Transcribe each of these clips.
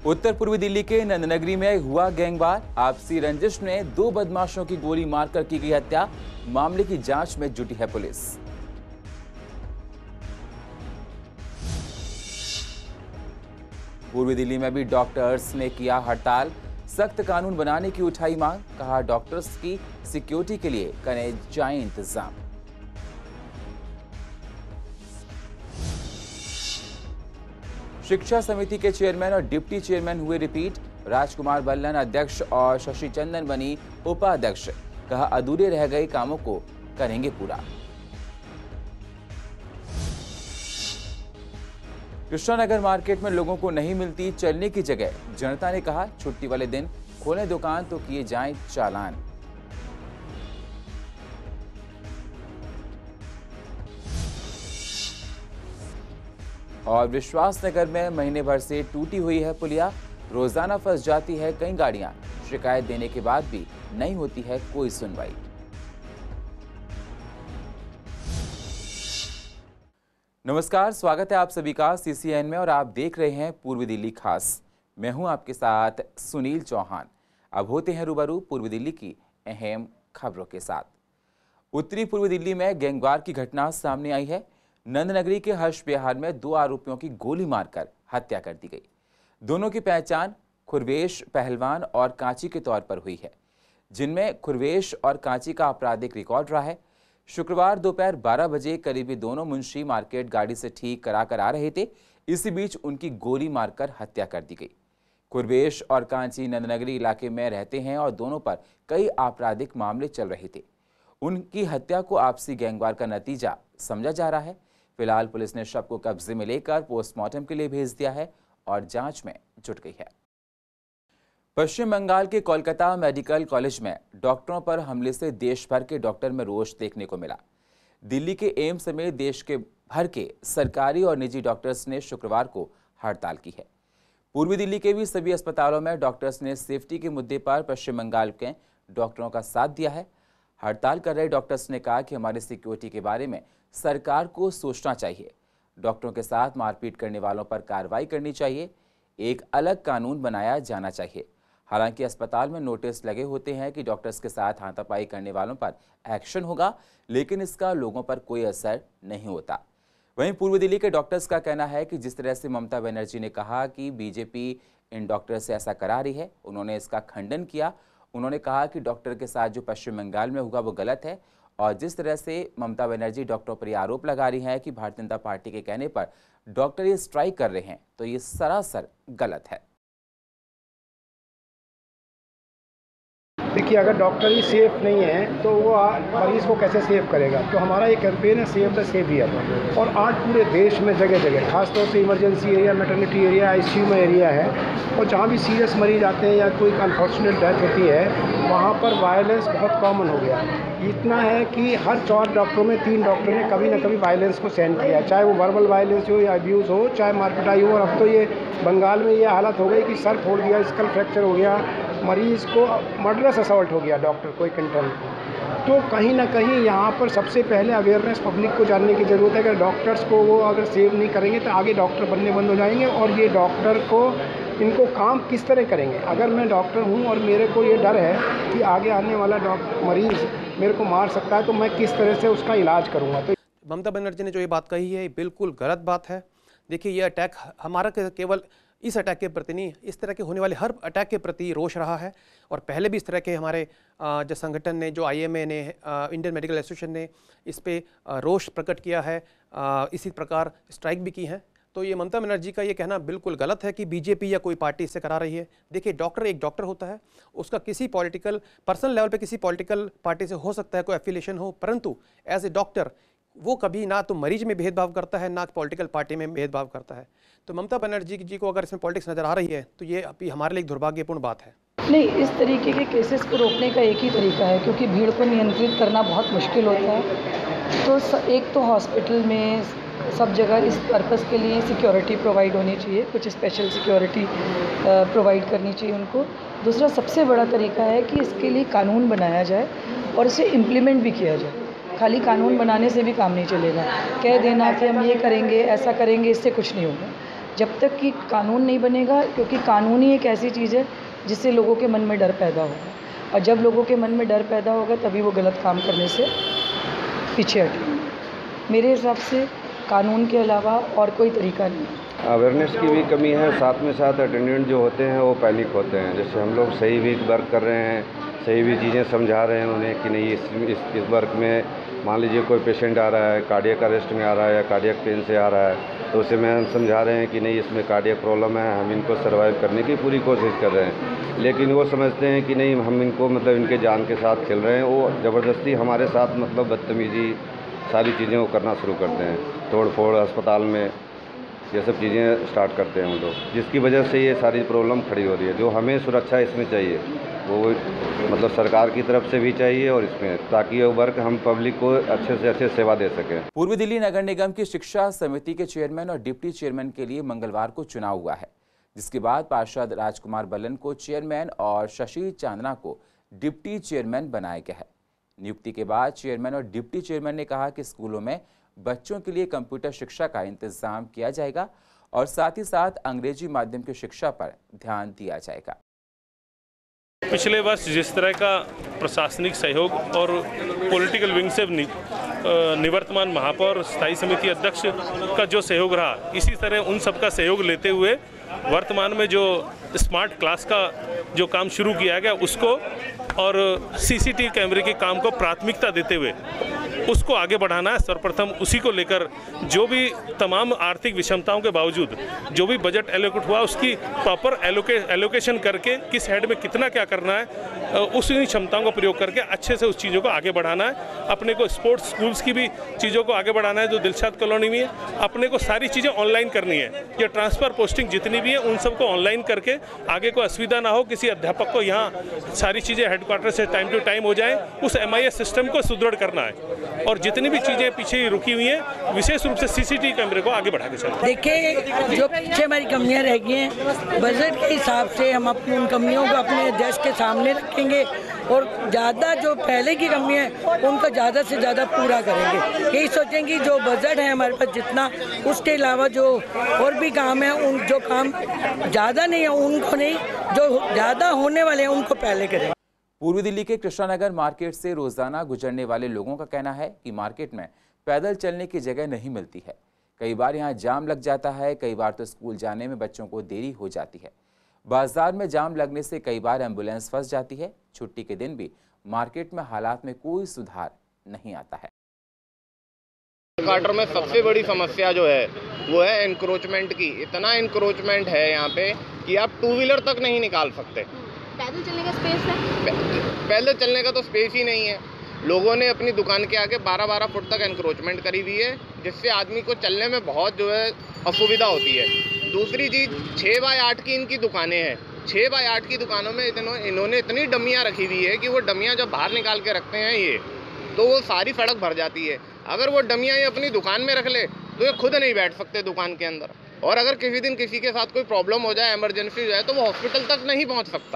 उत्तर पूर्वी दिल्ली के नंदनगरी में हुआ गैंगवार। आपसी रंजिश में 2 बदमाशों की गोली मारकर की गई हत्या। मामले की जांच में जुटी है पुलिस। पूर्वी दिल्ली में भी डॉक्टर्स ने किया हड़ताल। सख्त कानून बनाने की उठाई मांग। कहा डॉक्टर्स की सिक्योरिटी के लिए करें जाए इंतजाम। शिक्षा समिति के चेयरमैन और डिप्टी चेयरमैन हुए रिपीट। राजकुमार बल्लन अध्यक्ष और शशि चंदन बनी उपाध्यक्ष। कहा अधूरे रह गए कामों को करेंगे पूरा। कृष्णानगर मार्केट में लोगों को नहीं मिलती चलने की जगह। जनता ने कहा छुट्टी वाले दिन खोलें दुकान तो किए जाएं चालान। और विश्वासनगर में महीने भर से टूटी हुई है पुलिया। रोजाना फंस जाती है कई गाड़ियां। शिकायत देने के बाद भी नहीं होती है कोई सुनवाई। नमस्कार, स्वागत है आप सभी का CCN में और आप देख रहे हैं पूर्वी दिल्ली खास। मैं हूं आपके साथ सुनील चौहान। अब होते हैं रूबरू पूर्वी दिल्ली की अहम खबरों के साथ। उत्तरी पूर्वी दिल्ली में गैंगवार की घटना सामने आई है। नंदनगरी के हर्ष विहार में 2 आरोपियों की गोली मारकर हत्या कर दी गई। दोनों की पहचान खुरवेश पहलवान और कांची के तौर पर हुई है, जिनमें खुरवेश और कांची का आपराधिक रिकॉर्ड रहा है। शुक्रवार दोपहर 12 बजे करीबी दोनों मुंशी मार्केट गाड़ी से ठीक कराकर आ रहे थे। इसी बीच उनकी गोली मारकर हत्या कर दी गई। खुरवेश और कांची नंदनगरी इलाके में रहते हैं और दोनों पर कई आपराधिक मामले चल रहे थे। उनकी हत्या को आपसी गैंगवार का नतीजा समझा जा रहा है। फिलहाल पुलिस ने शव को कब्जे में लेकर पोस्टमार्टम के लिए भेज दिया है और जांच में जुट गई है। पश्चिम बंगाल के कोलकाता मेडिकल कॉलेज में डॉक्टरों पर हमले से देश भर के डॉक्टर में रोष देखने को मिला। दिल्ली के एम्स समेत देश के भर के सरकारी और निजी डॉक्टर्स ने शुक्रवार को हड़ताल की है। पूर्वी दिल्ली के भी सभी अस्पतालों में डॉक्टर्स ने सेफ्टी के मुद्दे पर पश्चिम बंगाल के डॉक्टरों का साथ दिया है। हड़ताल कर रहे डॉक्टर्स ने कहा कि हमारी सिक्योरिटी के बारे में सरकार को सोचना चाहिए। डॉक्टरों के साथ मारपीट करने वालों पर कार्रवाई करनी चाहिए। एक अलग कानून बनाया जाना चाहिए। हालांकि अस्पताल में नोटिस लगे होते हैं कि डॉक्टर्स के साथ हाथापाई करने वालों पर एक्शन होगा, लेकिन इसका लोगों पर कोई असर नहीं होता। वहीं पूर्वी दिल्ली के डॉक्टर्स का कहना है कि जिस तरह से ममता बनर्जी ने कहा कि बीजेपी इन डॉक्टर से ऐसा करा रही है, उन्होंने इसका खंडन किया। उन्होंने कहा कि डॉक्टर के साथ जो पश्चिम बंगाल में हुआ वो गलत है और जिस तरह से ममता बनर्जी डॉक्टरों पर आरोप लगा रही हैं कि भारतीय जनता पार्टी के कहने पर डॉक्टर ये स्ट्राइक कर रहे हैं, तो ये सरासर गलत है। देखिए, अगर डॉक्टर ही सेफ नहीं है तो वो मरीज़ को कैसे सेव करेगा। तो हमारा ये कैंपेन है सेव द सेवियर, और आज पूरे देश में जगह जगह खासतौर से emergency area, maternity area, ICU में एरिया है, और जहाँ भी सीरियस मरीज आते हैं या कोई अनफॉर्चुनेट डेथ होती है, वहाँ पर वायलेंस बहुत कॉमन हो गया। इतना है कि हर 4 डॉक्टरों में 3 डॉक्टर ने कभी ना कभी वायलेंस को सहन किया है, चाहे वो वर्बल वायलेंस हो या अब्यूज़ हो, चाहे मारपिटाई हो। और अब तो ये बंगाल में ये हालत हो गई कि सर फोड़ दिया, स्कल फ्रैक्चर हो गया, मरीज़ को मर्डरस असॉल्ट हो गया डॉक्टर को, एक इंटर्न को। तो कहीं ना कहीं यहाँ पर सबसे पहले अवेयरनेस पब्लिक को जानने की ज़रूरत है कि डॉक्टर्स को वो अगर सेव नहीं करेंगे तो आगे डॉक्टर बनने बंद हो जाएंगे, और ये डॉक्टर को इनको काम किस तरह करेंगे। अगर मैं डॉक्टर हूँ और मेरे को ये डर है कि आगे आने वाला मरीज़ मेरे को मार सकता है, तो मैं किस तरह से उसका इलाज करूँगा। तो ममता बनर्जी ने जो ये बात कही है बिल्कुल गलत बात है। देखिए, ये अटैक हमारा केवल इस अटैक के प्रति नहीं, इस तरह के होने वाले हर अटैक के प्रति रोष रहा है। और पहले भी इस तरह के हमारे जो संगठन ने, जो IMA ने, इंडियन मेडिकल एसोसिएशन ने इस पे रोष प्रकट किया है, इसी प्रकार स्ट्राइक भी की है। तो ये ममता बनर्जी का ये कहना बिल्कुल गलत है कि बीजेपी या कोई पार्टी इससे करा रही है। देखिए, डॉक्टर एक डॉक्टर होता है, उसका किसी पॉलिटिकल पर्सनल लेवल पे किसी पॉलिटिकल पार्टी से हो सकता है कोई एफिलिएशन हो, परंतु एज ए डॉक्टर वो कभी ना तो मरीज में भेदभाव करता है, ना पॉलिटिकल पार्टी में भेदभाव करता है। तो ममता बनर्जी जी को अगर इसमें पॉलिटिक्स नज़र आ रही है तो ये अभी हमारे लिए एक दुर्भाग्यपूर्ण बात है। नहीं, इस तरीके के केसेस को रोकने का एक ही तरीका है, क्योंकि भीड़ को नियंत्रित करना बहुत मुश्किल होता है। तो एक तो हॉस्पिटल में सब जगह इस पर्पस के लिए सिक्योरिटी प्रोवाइड होनी चाहिए, कुछ स्पेशल सिक्योरिटी प्रोवाइड करनी चाहिए उनको। दूसरा सबसे बड़ा तरीका है कि इसके लिए कानून बनाया जाए और इसे इम्प्लीमेंट भी किया जाए। खाली कानून बनाने से भी काम नहीं चलेगा। कह देना कि हम ये करेंगे, ऐसा करेंगे, इससे कुछ नहीं होगा। जब तक कि कानून नहीं बनेगा, क्योंकि कानून ही एक ऐसी चीज़ है जिससे लोगों के मन में डर पैदा होगा, और जब लोगों के मन में डर पैदा होगा तभी वो गलत काम करने से पीछे हटेंगे। मेरे हिसाब से कानून के अलावा और कोई तरीका नहीं है। अवेयरनेस की भी कमी है, साथ में साथ अटेंडेंट जो होते हैं वो पैनिक होते हैं। जैसे हम लोग सही भी वर्क कर रहे हैं, सही भी चीज़ें समझा रहे हैं उन्हें कि नहीं इस वर्क में मान लीजिए कोई पेशेंट आ रहा है, कार्डियक अरेस्ट में आ रहा है या कार्डियक पेन से आ रहा है, तो उसे में हम समझा रहे हैं कि नहीं इसमें कार्डियक प्रॉब्लम है, हम इनको सर्वाइव करने की पूरी कोशिश कर रहे हैं। लेकिन वो समझते हैं कि नहीं हम इनको मतलब इनके जान के साथ खेल रहे हैं। वो ज़बरदस्ती हमारे साथ मतलब बदतमीज़ी सारी चीज़ें वो करना शुरू करते हैं, तोड़ फोड़ अस्पताल में ये सब चीज़ें स्टार्ट करते हैं हम लोग, जिसकी वजह से ये सारी प्रॉब्लम खड़ी हो रही है। जो हमें सुरक्षा इसमें चाहिए वो मतलब सरकार की तरफ से भी चाहिए और इसमें, ताकि ये वर्क हम पब्लिक को अच्छे से अच्छे सेवा दे सकें। पूर्वी दिल्ली नगर निगम की शिक्षा समिति के चेयरमैन और डिप्टी चेयरमैन के लिए मंगलवार को चुनाव हुआ है, जिसके बाद पार्षद राजकुमार बल्लन को चेयरमैन और शशि चांदना को डिप्टी चेयरमैन बनाया गया है। नियुक्ति के बाद चेयरमैन और डिप्टी चेयरमैन ने कहा कि स्कूलों में बच्चों के लिए कंप्यूटर शिक्षा का इंतजाम किया जाएगा और साथ ही साथ अंग्रेजी माध्यम की शिक्षा पर ध्यान दिया जाएगा। पिछले वर्ष जिस तरह का प्रशासनिक सहयोग और पॉलिटिकल विंग से निवर्तमान महापौर स्थायी समिति अध्यक्ष का जो सहयोग रहा, इसी तरह उन सबका सहयोग लेते हुए वर्तमान में जो स्मार्ट क्लास का जो काम शुरू किया गया उसको और सीसीटीवी कैमरे के काम को प्राथमिकता देते हुए उसको आगे बढ़ाना है। सर्वप्रथम उसी को लेकर जो भी तमाम आर्थिक विषमताओं के बावजूद जो भी बजट एलोकेट हुआ उसकी प्रॉपर एलोकेशन करके किस हेड में कितना क्या करना है, उस क्षमताओं का प्रयोग करके अच्छे से उस चीज़ों को आगे बढ़ाना है। अपने को स्पोर्ट्स स्कूल्स की भी चीज़ों को आगे बढ़ाना है जो दिलशाद कॉलोनी में है। अपने को सारी चीज़ें ऑनलाइन करनी है। ये ट्रांसफ़र पोस्टिंग जितनी भी है उन सबको ऑनलाइन करके आगे को असुविधा ना हो, किसी अध्यापक को यहाँ सारी चीज़ें हेडक्वार्टर से टाइम टू टाइम हो जाएं, उस MIS सिस्टम को सुदृढ़ करना है। और जितनी भी चीज़ें पीछे रुकी हुई हैं विशेष रूप से सीसीटीवी कैमरे को आगे बढ़ा के चलते। देखिए जो पीछे हमारी कमियां रह गई हैं, बजट के हिसाब से हम अपनी उन कमियों को अपने देश के सामने रखेंगे और ज़्यादा जो पहले की कमियां हैं उनको ज़्यादा से ज़्यादा पूरा करेंगे। यही सोचेंगे जो बजट है हमारे पास जितना, उसके अलावा जो और भी काम है उन जो काम ज़्यादा नहीं है उनको नहीं, जो ज़्यादा होने वाले हैं उनको पहले करें। पूर्वी दिल्ली के कृष्णानगर मार्केट से रोजाना गुजरने वाले लोगों का कहना है कि मार्केट में पैदल चलने की जगह नहीं मिलती है। कई बार यहाँ जाम लग जाता है, कई बार तो स्कूल जाने में बच्चों को देरी हो जाती है। बाजार में जाम लगने से कई बार एम्बुलेंस फंस जाती है। छुट्टी के दिन भी मार्केट में हालात में कोई सुधार नहीं आता है। क्वार्टर में सबसे बड़ी समस्या जो है वो है एनक्रोचमेंट की। इतना एनक्रोचमेंट है यहाँ पे कि आप टू व्हीलर तक नहीं निकाल सकते। पैदल चलने का स्पेस है? पैदल चलने का तो स्पेस ही नहीं है। लोगों ने अपनी दुकान के आगे 12-12 फुट तक एनक्रोचमेंट करी हुई है, जिससे आदमी को चलने में बहुत जो है असुविधा होती है। दूसरी चीज़ 6x8 की इनकी दुकानें हैं। 6x8 की दुकानों में इन्होंने इतनी डमियाँ रखी हुई है कि वो डमियाँ जब बाहर निकाल के रखते हैं ये, तो वो सारी सड़क भर जाती है। अगर वो डमियाँ ये अपनी दुकान में रख ले तो ये खुद नहीं बैठ सकते दुकान के अंदर, और अगर किसी दिन किसी के साथ कोई प्रॉब्लम हो जाए, इमरजेंसी हो जाए, तो वो हॉस्पिटल तक नहीं पहुँच सकता।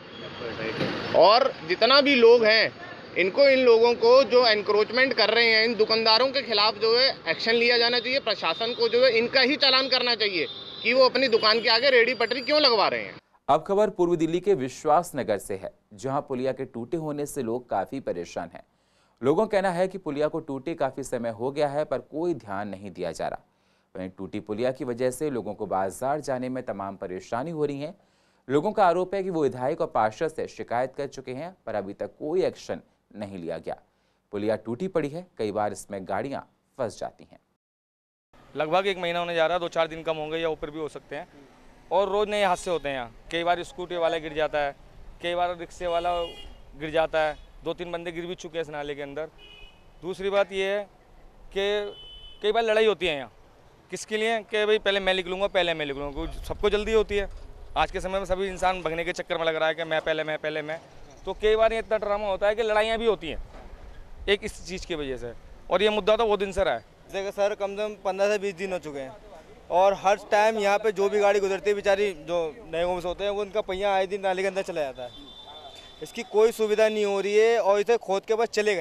और जितना भी लोग हैं इनको, इन लोगों को जो एनक्रोचमेंट कर रहे हैं, इन दुकानदारों के खिलाफ जो है एक्शन लिया जाना चाहिए। प्रशासन को जो है इनका ही चालान करना चाहिए कि वो अपनी दुकान के आगे रेडी पटरी क्यों लगवा रहे हैं। अब खबर पूर्वी दिल्ली के विश्वास नगर से है, जहां पुलिया के टूटे होने से लोग काफी परेशान हैं। लोगों का कहना है कि पुलिया को टूटे काफी समय हो गया है, पर कोई ध्यान नहीं दिया जा रहा। वहीं टूटी पुलिया की वजह से लोगों को बाजार जाने में तमाम परेशानी हो रही है। लोगों का आरोप है कि वो विधायक और पार्षद से शिकायत कर चुके हैं, पर अभी तक कोई एक्शन नहीं लिया गया। पुलिया टूटी पड़ी है, कई बार इसमें गाड़ियां फंस जाती हैं। लगभग 1 महीना होने जा रहा है, 2-4 दिन कम होंगे या ऊपर भी हो सकते हैं, और रोज़ नए हादसे होते हैं यहाँ। कई बार स्कूटी वाला गिर जाता है, कई बार रिक्शे वाला गिर जाता है, 2-3 बंदे गिर भी चुके हैं इस नाले के अंदर। दूसरी बात ये है कि कई बार लड़ाई होती है यहाँ, किसके लिए कि भाई पहले मैं लिख लूँगा, पहले मैं लिख लूँगा। सबको जल्दी होती है, आज के समय में सभी इंसान भगने के चक्कर में लग रहा है कि मैं पहले मैं। तो कई बार ये इतना ड्रामा होता है कि लड़ाइयाँ भी होती हैं एक इस चीज़ की वजह से, और ये मुद्दा तो बहुत दिन से रहा है। जैसे सर कम से कम 15 से 20 दिन हो चुके हैं, और हर टाइम यहाँ पे जो भी गाड़ी गुजरती है बेचारी जो नए होम्स होते हैं वो उनका पहिया आए दिन नाले के अंदर चला जाता है। इसकी कोई सुविधा नहीं हो रही है, और इसे खोद के बस चले गए।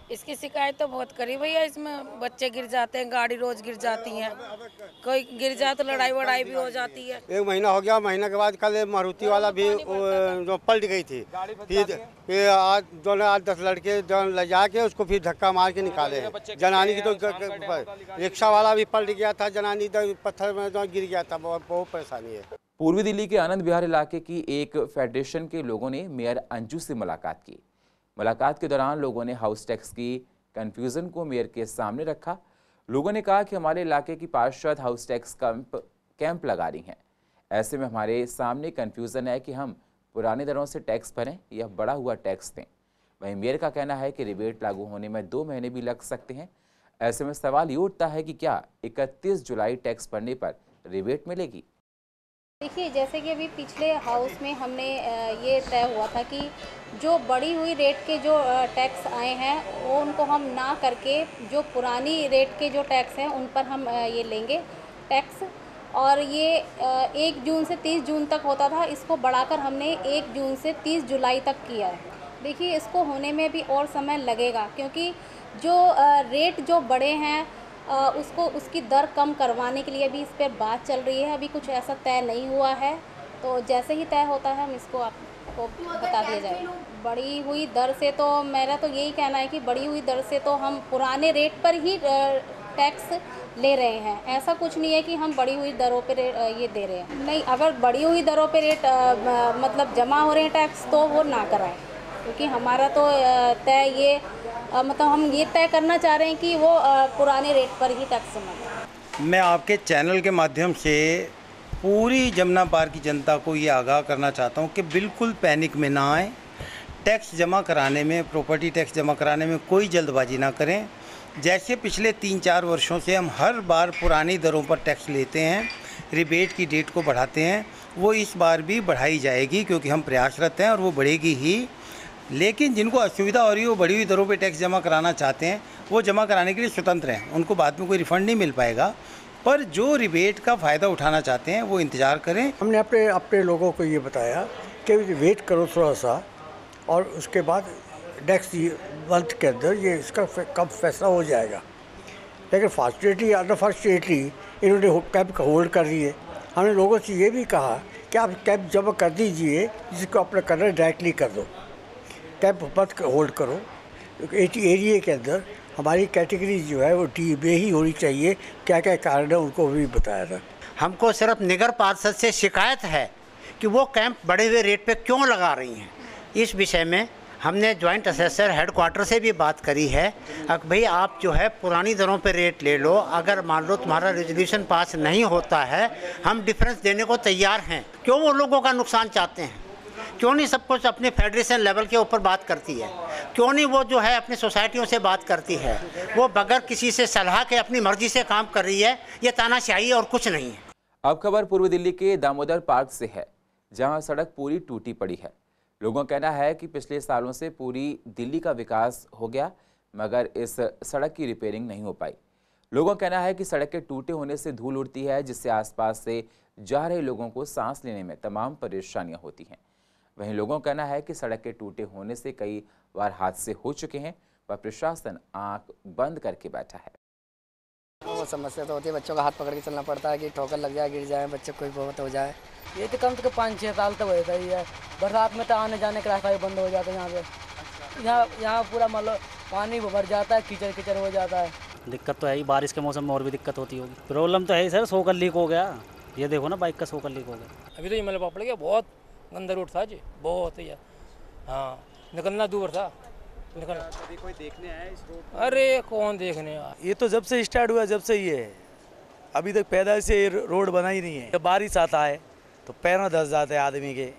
इसकी शिकायत तो बहुत करी भैया, इसमें बच्चे गिर जाते हैं, गाड़ी रोज गिर जाती है, कोई गिर जाए तो लड़ाई वड़ाई भी हो जाती है। 1 महीना हो गया, महीने के बाद कल मारुति वाला भी जो पलट गई थी, फिर आज दोनों 8-10 लड़के ले जाके उसको फिर धक्का मार के निकाले। जनानी की तो रिक्शा वाला भी पलट गया था, जनानी पत्थर में गिर गया था। बहुत परेशानी है। पूर्वी दिल्ली के आनंद विहार इलाके की एक फेडरेशन के लोगों ने मेयर अंजू से मुलाकात की। मुलाकात के दौरान लोगों ने हाउस टैक्स की कन्फ्यूज़न को मेयर के सामने रखा। लोगों ने कहा कि हमारे इलाके की पार्षद हाउस टैक्स कैंप लगा रही हैं, ऐसे में हमारे सामने कन्फ्यूज़न है कि हम पुराने दरों से टैक्स भरें या बढ़ा हुआ टैक्स दें। वहीं मेयर का कहना है कि रिबेट लागू होने में 2 महीने भी लग सकते हैं। ऐसे में सवाल ये उठता है कि क्या 31 जुलाई टैक्स भरने पर रिबेट मिलेगी। देखिए, जैसे कि अभी पिछले हाउस में हमने ये तय हुआ था कि जो बढ़ी हुई रेट के जो टैक्स आए हैं वो उनको हम ना करके जो पुरानी रेट के जो टैक्स हैं उन पर हम ये लेंगे टैक्स। और ये 1 जून से 30 जून तक होता था, इसको बढ़ाकर हमने 1 जून से 30 जुलाई तक किया है। देखिए, इसको होने में भी और समय लगेगा, क्योंकि जो रेट जो बढ़े हैं उसकी दर कम करवाने के लिए अभी इस पर बात चल रही है। अभी कुछ ऐसा तय नहीं हुआ है, तो जैसे ही तय होता है हम इसको आपको बता दिया जाएगा। बढ़ी हुई दर से तो मेरा तो यही कहना है कि बढ़ी हुई दर से तो हम पुराने रेट पर ही टैक्स ले रहे हैं। ऐसा कुछ नहीं है कि हम बढ़ी हुई दरों पे ये दे रहे हैं। नहीं, अगर बढ़ी हुई दरों पे रेट मतलब जमा हो रहे हैं टैक्स तो वो ना कराएं, क्योंकि हमारा तो तय ये मतलब हम ये तय करना चाह रहे हैं कि वो पुराने रेट पर ही टैक्स जमा करें। मैं आपके चैनल के माध्यम से पूरी जमुना पार की जनता को ये आगाह करना चाहता हूँ कि बिल्कुल पैनिक में ना आए। टैक्स जमा कराने में, प्रॉपर्टी टैक्स जमा कराने में कोई जल्दबाजी ना करें। जैसे पिछले 3-4 वर्षों से हम हर बार पुरानी दरों पर टैक्स लेते हैं, रिबेट की डेट को बढ़ाते हैं, वो इस बार भी बढ़ाई जाएगी, क्योंकि हम प्रयासरत हैं और वो बढ़ेगी ही। लेकिन जिनको असुविधा हो रही है, वो बढ़ी हुई दरों पे टैक्स जमा कराना चाहते हैं, वो जमा कराने के लिए स्वतंत्र हैं, उनको बाद में कोई रिफ़ंड नहीं मिल पाएगा। पर जो रिबेट का फ़ायदा उठाना चाहते हैं वो इंतज़ार करें। हमने अपने लोगों को ये बताया कि वेट करो थोड़ा सा, और उसके बाद नेक्स्ट मंथ के अंदर ये इसका कब फैसला हो जाएगा। लेकिन फॉर्चुनेटली अनफॉर्चुनेटली इन्होंने कैब होल्ड कर दी है। हमने लोगों से ये भी कहा कि आप कैब जमा कर दीजिए, जिसको अपना करना डायरेक्टली कर दो, कैब मत होल्ड करो। एरिया के अंदर हमारी कैटेगरी जो है वो डी में ही होनी चाहिए। क्या क्या कारण है उनको भी बताया था। हमको सिर्फ नगर पार्षद से शिकायत है कि वो कैंप बढ़े हुए रेट पे क्यों लगा रही हैं। इस विषय में हमने जॉइंट असेसर हेडक्वार्टर से भी बात करी है। भाई आप जो है पुरानी दरों पे रेट ले लो, अगर मान लो तुम्हारा रेजोल्यूशन पास नहीं होता है, हम डिफरेंस देने को तैयार हैं। क्यों वो लोगों का नुकसान चाहते हैं? क्यों नहीं सब कुछ अपने फेडरेशन लेवल के ऊपर बात करती है? क्यों नहीं वो जो है अपनी सोसाइटियों से बात करती है? वो बगैर किसी से सलाह के अपनी मर्जी से काम कर रही है। ये तानाशाही और कुछ नहीं है। अब खबर पूर्वी दिल्ली के दामोदर पार्क से है, जहां सड़क पूरी टूटी पड़ी है। लोगों का कहना है कि पिछले सालों से पूरी दिल्ली का विकास हो गया, मगर इस सड़क की रिपेयरिंग नहीं हो पाई। लोगों का कहना है कि सड़क के टूटे होने से धूल उड़ती है, जिससे आसपास से जा रहे लोगों को सांस लेने में तमाम परेशानियां होती हैं। वहीं लोगों का कहना है कि सड़क के टूटे होने से कई बार हादसे हो चुके हैं, पर प्रशासन आंख बंद करके बैठा है। वो समस्या तो होती है, बच्चों का हाथ पकड़ के चलना पड़ता है कि ठोकर लग जाए, गिर जाए, बच्चे कोई बहुत हो जाए। ये तो कम से कम 5-6 साल तक होता ही है। बरसात में तो आने जाने का रास्ता भी बंद हो जाता है। यहाँ पे यहाँ पूरा मतलब पानी भर जाता है, कीचड़ कीचड़ हो जाता है। दिक्कत तो है ही, बारिश के मौसम में और भी दिक्कत होती होगी। प्रॉब्लम तो है ही सर, सोकर लीक हो गया। ये देखो ना, बाइक का सोकर लीक हो गया। अभी तो ये मतलब पड़ गया, बहुत गंदा रोड था जी, बहुत ही। हाँ, निकलना दूर था। कभी कोई देखने आया इस रोड? अरे कौन देखने आया? ये तो जब से स्टार्ट हुआ, जब से ये है, अभी तक पैदा से रोड बना ही नहीं है। जब बारिश आता है तो पैरों धंस जाते हैं आदमी के।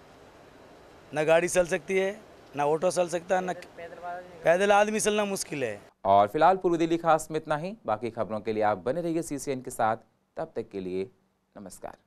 न गाड़ी चल सकती है, न ऑटो चल सकता है, न पैदल आदमी चलना मुश्किल है। और फिलहाल पूर्वी दिल्ली खास में इतना ही। बाकी खबरों के लिए आप बने रहिए CCN के साथ। तब तक के लिए नमस्कार।